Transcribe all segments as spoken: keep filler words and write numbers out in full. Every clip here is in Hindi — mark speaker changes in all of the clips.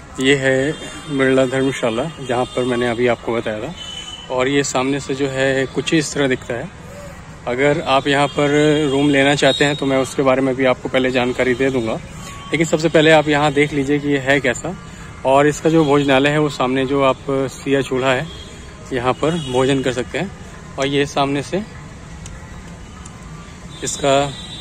Speaker 1: ये है बिरला धर्मशाला जहाँ पर मैंने अभी आपको बताया था, और ये सामने से जो है कुछ इस तरह दिखता है। अगर आप यहाँ पर रूम लेना चाहते हैं तो मैं उसके बारे में भी आपको पहले जानकारी दे दूँगा, लेकिन सबसे पहले आप यहाँ देख लीजिए कि ये है कैसा। और इसका जो भोजनालय है वो सामने जो आप सिया चूल्हा है यहाँ पर भोजन कर सकते हैं। और ये सामने से इसका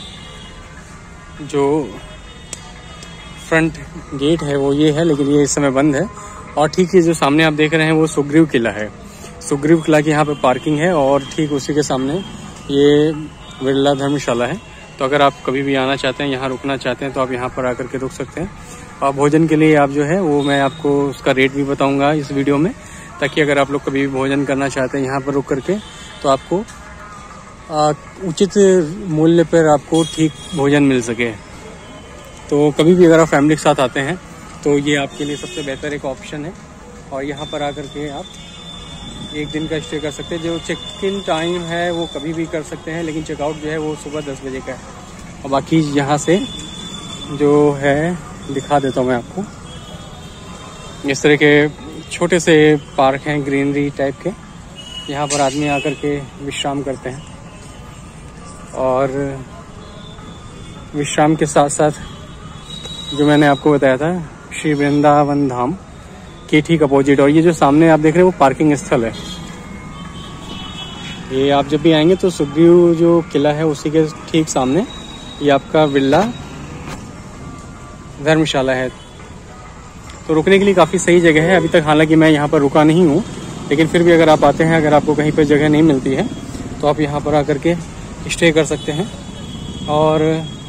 Speaker 1: जो फ्रंट गेट है वो ये है, लेकिन ये इस समय बंद है। और ठीक ये जो सामने आप देख रहे हैं वो सुग्रीव किला है। सुग्रीव किला की यहाँ पे पार्किंग है और ठीक उसी के सामने ये बिरला धर्मशाला है। तो अगर आप कभी भी आना चाहते हैं, यहाँ रुकना चाहते हैं, तो आप यहाँ पर आकर के रुक सकते हैं। और भोजन के लिए आप जो है वो मैं आपको उसका रेट भी बताऊँगा इस वीडियो में, ताकि अगर आप लोग कभी भी भोजन करना चाहते हैं यहाँ पर रुक करके तो आपको उचित मूल्य पर आपको ठीक भोजन मिल सके। तो कभी भी अगर आप फैमिली के साथ आते हैं तो ये आपके लिए सबसे बेहतर एक ऑप्शन है। और यहाँ पर आकर के आप एक दिन का स्टे कर सकते हैं। जो चेक इन टाइम है वो कभी भी कर सकते हैं, लेकिन चेकआउट जो है वो सुबह दस बजे का है। और बाकी यहाँ से जो है दिखा देता हूँ मैं आपको। इस तरह के छोटे से पार्क हैं ग्रीनरी टाइप के, यहाँ पर आदमी आकर के विश्राम करते हैं। और विश्राम के साथ साथ जो मैंने आपको बताया था श्री वृंदावन धाम के ठीक अपोजिट, और ये जो सामने आप देख रहे हैं वो पार्किंग स्थल है। ये आप जब भी आएंगे तो सुग्रीव जो किला है उसी के ठीक सामने ये आपका बिरला धर्मशाला है। तो रुकने के लिए काफ़ी सही जगह है। अभी तक हालांकि मैं यहाँ पर रुका नहीं हूँ, लेकिन फिर भी अगर आप आते हैं, अगर आपको कहीं पर जगह नहीं मिलती है तो आप यहाँ पर आकर के स्टे कर सकते हैं। और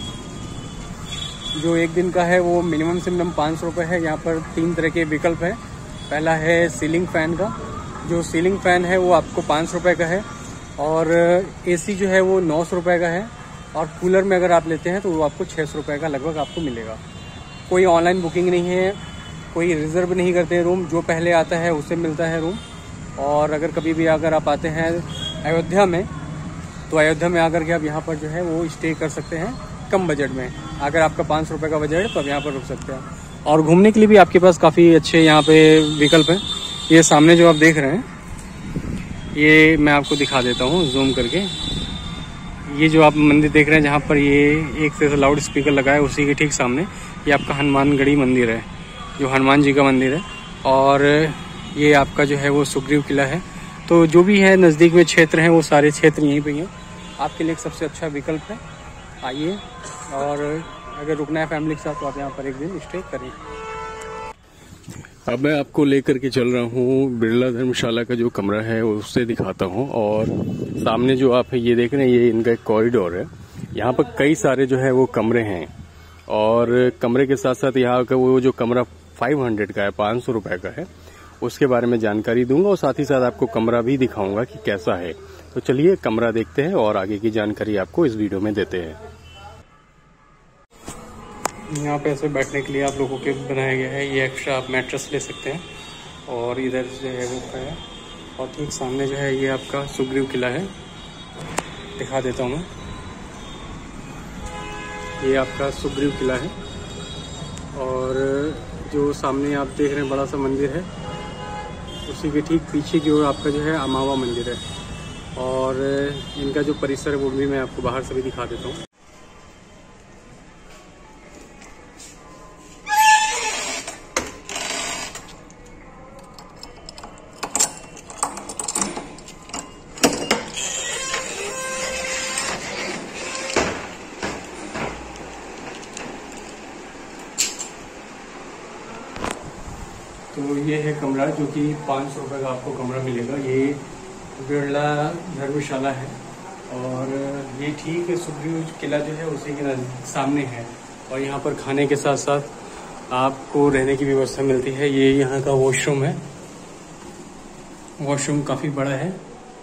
Speaker 1: जो एक दिन का है वो मिनिमम से मिनिमम पाँच सौ रुपये है। यहाँ पर तीन तरह के विकल्प है। पहला है सीलिंग फ़ैन का। जो सीलिंग फ़ैन है वो आपको पाँच सौ रुपये का है, और एसी जो है वो नौ सौ रुपये का है। और कूलर में अगर आप लेते हैं तो वो आपको छः सौ रुपये का लगभग आपको मिलेगा। कोई ऑनलाइन बुकिंग नहीं है, कोई रिज़र्व नहीं करते हैं रूम, जो पहले आता है उससे मिलता है रूम। और अगर कभी भी अगर आप आते हैं अयोध्या में तो अयोध्या में आकर के आप यहाँ पर जो है वो स्टे कर सकते हैं कम बजट में। अगर आपका पाँच सौ रुपये का बजट है तो आप यहाँ पर रुक सकते हैं। और घूमने के लिए भी आपके पास काफ़ी अच्छे यहाँ पे विकल्प हैं। ये सामने जो आप देख रहे हैं ये मैं आपको दिखा देता हूँ जूम करके। ये जो आप मंदिर देख रहे हैं जहाँ पर ये एक से लाउड स्पीकर लगा है, उसी के ठीक सामने ये आपका हनुमानगढ़ी मंदिर है, जो हनुमान जी का मंदिर है। और ये आपका जो है वो सुग्रीव किला है। तो जो भी है नज़दीक में क्षेत्र हैं वो सारे क्षेत्र यहीं पे हैं। आपके लिए एक सबसे अच्छा विकल्प है। आइए, और अगर रुकना है फैमिली के साथ तो आप यहाँ पर एक दिन स्टे करें। अब मैं आपको लेकर के चल रहा हूँ बिरला धर्मशाला का जो कमरा है उससे दिखाता हूँ। और सामने जो आप ये देख रहे हैं ये इनका एक कॉरिडोर है। यहाँ पर कई सारे जो है वो कमरे हैं, और कमरे के साथ साथ यहाँ का वो जो कमरा पाँच सौ का है, पाँच सौ रुपये का है, उसके बारे में जानकारी दूंगा। और साथ ही साथ आपको कमरा भी दिखाऊंगा कि कैसा है। तो चलिए कमरा देखते हैं और आगे की जानकारी आपको इस वीडियो में देते हैं। यहाँ पे ऐसे बैठने के लिए आप लोगों के बनाया गया है। ये एक्स्ट्रा आप मैट्रेस ले सकते हैं। और इधर जो है वो है, और ठीक सामने जो है ये आपका सुग्रीव किला है, दिखा देता हूँ मैं। ये आपका सुग्रीव किला है। और जो सामने आप देख रहे हैं बड़ा सा मंदिर है, उसी के ठीक पीछे की ओर आपका जो है अमावा मंदिर है। और इनका जो परिसर है वो भी मैं आपको बाहर से भी दिखा देता हूँ। तो ये है कमरा जो कि पाँच सौ रुपये का आपको कमरा मिलेगा। ये बिरला धर्मशाला है, और ये ठीक सुग्रीव किला जो है उसी के सामने है। और यहाँ पर खाने के साथ साथ आपको रहने की व्यवस्था मिलती है। ये यहाँ का वॉशरूम है। वॉशरूम काफ़ी बड़ा है।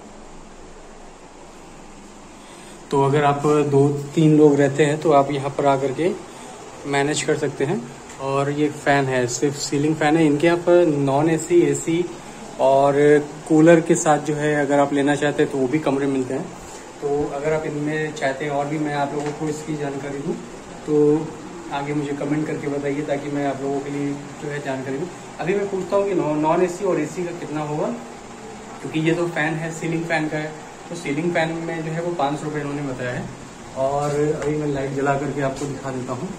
Speaker 1: तो अगर आप दो तीन लोग रहते हैं तो आप यहाँ पर आकर के मैनेज कर सकते हैं। और ये फ़ैन है, सिर्फ सीलिंग फ़ैन है। इनके यहाँ पर नॉन एसी, एसी और कूलर के साथ जो है अगर आप लेना चाहते हैं तो वो भी कमरे मिलते हैं। तो अगर आप इनमें चाहते हैं और भी मैं आप लोगों को इसकी जानकारी दूँ तो आगे मुझे कमेंट करके बताइए, ताकि मैं आप लोगों के लिए जो है जानकारी दूँ। अभी मैं पूछता हूँ कि नॉन एसी और एसी का कितना होगा, क्योंकि ये तो फैन है सीलिंग फैन का है, तो सीलिंग फैन में जो है वो पाँच सौ रुपये इन्होंने बताया है। और अभी मैं लाइट जला करके आपको दिखा देता हूँ।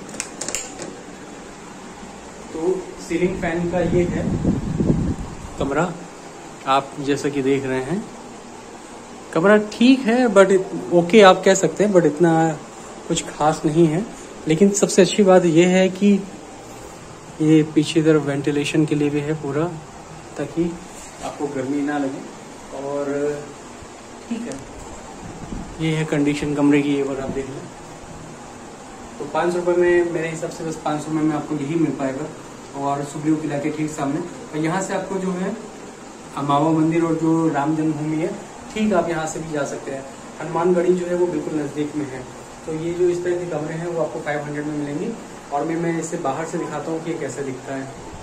Speaker 1: तो सीलिंग फैन का ये है कमरा, आप जैसा कि देख रहे हैं। कमरा ठीक है, बट ओके आप कह सकते हैं, बट इतना कुछ खास नहीं है। लेकिन सबसे अच्छी बात यह है कि ये पीछे तरफ वेंटिलेशन के लिए भी है पूरा, ताकि आपको गर्मी ना लगे। और ठीक है, ये है कंडीशन कमरे की, ये बार आप देख लें। तो पाँच सौ रुपये में मेरे हिसाब से बस पाँच सौ रुपये में आपको यही मिल पाएगा, और सुखदेव किला के ठीक सामने। और यहाँ से आपको जो है मामा मंदिर और जो राम जन्मभूमि है, ठीक आप यहाँ से भी जा सकते हैं। हनुमानगढ़ी जो है वो बिल्कुल नज़दीक में है। तो ये जो इस तरह के कमरे हैं वो आपको पाँच सौ में मिलेंगे। और मैं मैं इसे बाहर से दिखाता हूँ कि ये कैसे दिखता है।